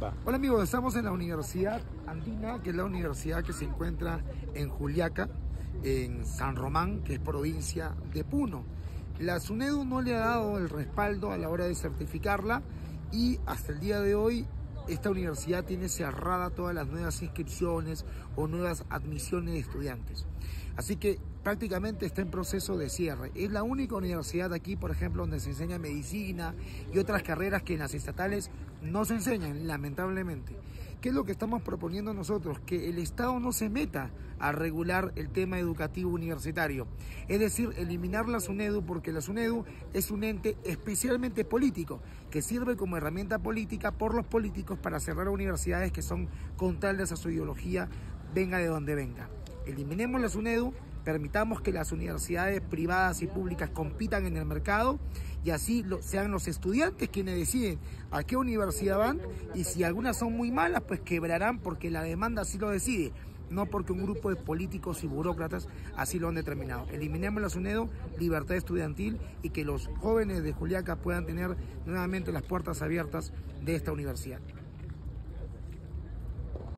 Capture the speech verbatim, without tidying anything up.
Va. Hola amigos, estamos en la Universidad Andina, que es la universidad que se encuentra en Juliaca, en San Román, que es provincia de Puno. La SUNEDU no le ha dado el respaldo a la hora de certificarla y hasta el día de hoy esta universidad tiene cerrada todas las nuevas inscripciones o nuevas admisiones de estudiantes. Así que prácticamente está en proceso de cierre. Es la única universidad aquí, por ejemplo, donde se enseña medicina y otras carreras que en las estatales no se enseñan, lamentablemente. ¿Qué es lo que estamos proponiendo nosotros? Que el Estado no se meta a regular el tema educativo universitario. Es decir, eliminar la SUNEDU, porque la SUNEDU es un ente especialmente político, que sirve como herramienta política por los políticos para cerrar universidades que son contrarias a su ideología, venga de donde venga. Eliminemos la SUNEDU, permitamos que las universidades privadas y públicas compitan en el mercado y así lo, sean los estudiantes quienes deciden a qué universidad van, y si algunas son muy malas, pues quebrarán porque la demanda así lo decide, no porque un grupo de políticos y burócratas así lo han determinado. Eliminemos la SUNEDU, libertad estudiantil, y que los jóvenes de Juliaca puedan tener nuevamente las puertas abiertas de esta universidad.